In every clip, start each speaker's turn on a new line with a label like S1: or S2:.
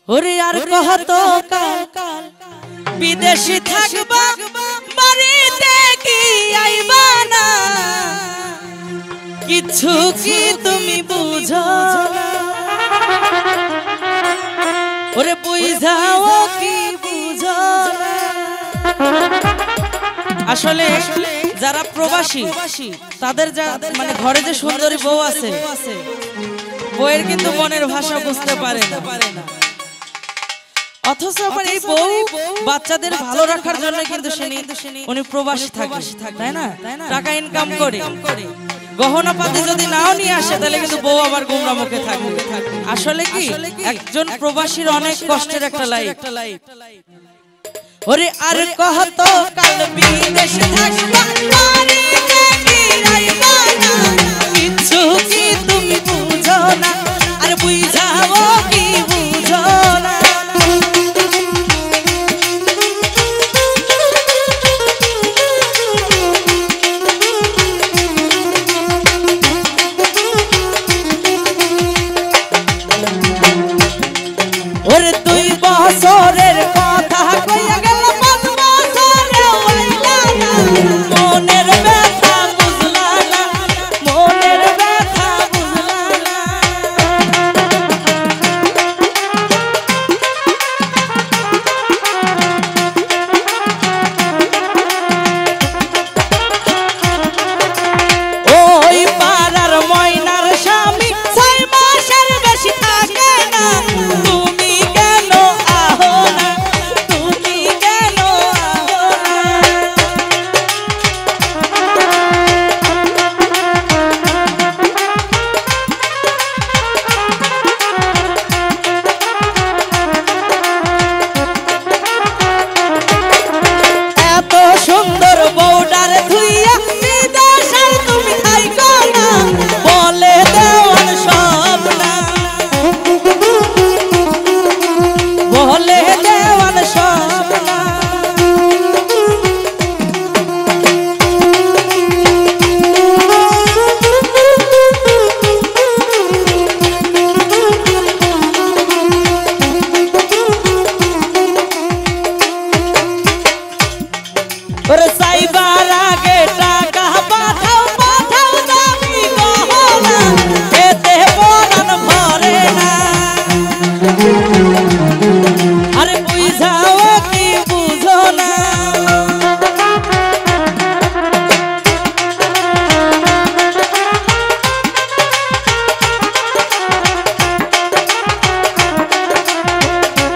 S1: ওরে আর কত কাল বিদেশি থাকবা বাড়িতে কি আইবা না কিছু কি তুমি বুঝো না ওরে বুঝাও কি বুঝো না আসলে যারা প্রবাসী তাদের মানে ঘরে যে সুন্দরী বউ আছে বউয়ের কিন্তু মনের ভাষা বুঝতে পারে না অথচ আবার এই বউ বাচ্চাদের ভালো রাখার জন্য কিন্তু উনি প্রবাসী থাকে তাই না টাকা ইনকাম করে গহনা পাতি যদি নাও নিয়ে আসে তাহলে কিন্তু বউ আবার গোমরা মুখে থাকবে আসলে কি একজন প্রবাসীর অনেক কষ্টের একটা লাইফ ওরে আর কত কাল বিদেশে থাকবা বাড়িতে কি আইবা না কিছু কি তুমি বুঝো না আর বুঝাও কি বুঝো না ওরে 2 বছরের কথা কইয়া গেল 5 বছরে হইলা না মনের ব্যথা বুঝলা না মনের ব্যথা বুঝলা না ওই পাড়ার ময়নার স্বামী 6 মাসের বেশি থাকে না তুমি কেন আহো না তুমি কেন আহো না এত সুন্দর বউডার ধুইয়া বিদেশে তুমি থাইকো না বলে দেওয়ান সব না বলে দেওয়ান সব না ওরে সাইবার আগে টাকা পাঠাও পাঠাও দামি গহনা এতে পরাণ ভরে না আরে বুঝাও কি বুঝো না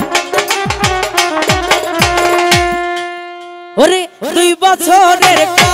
S1: ওরে 2 বছরের